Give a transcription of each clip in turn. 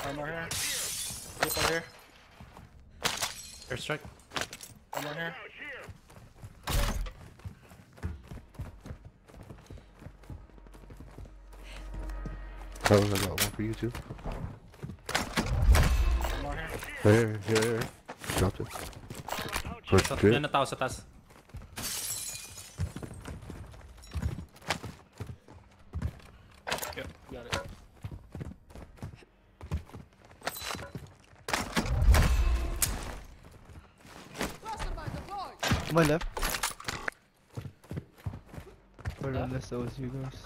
One more here. People here. Airstrike. One more here. Oh, I got one for you too. One more here. Here. Dropped it. May Good. na tao sa taas. Yep, got it. To my left. Or unless that was you guys.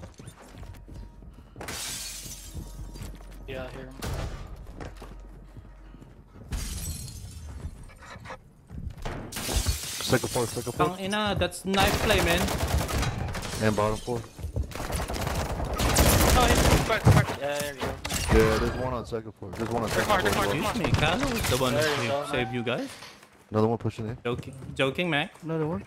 Yeah, I hear him. Second floor. Tang ina, that's knife play, man. And bottom floor. Oh, he's back. Yeah, there you go. Yeah, there's one on second floor. There's one on second There's floor. more. Excuse me, Carlo is the one There you who go, saved you guys. Another one pushing in. Joking, man. Another one.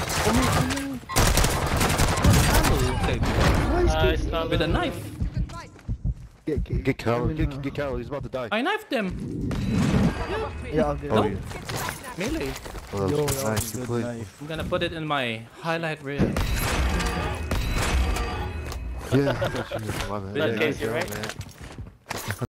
Carlo saved you guys. Nice, Carlo. With a knife. Get Carol. Get Carol. He's about to die. I knifed him. Yeah, I'll get Oh, it. yeah. Melee. Oh, Yo, that was that was nice. a You good played. knife. I'm gonna put it in my highlight reel. Yeah, I thought you were my man. That Yeah, case, good you're job, right. man.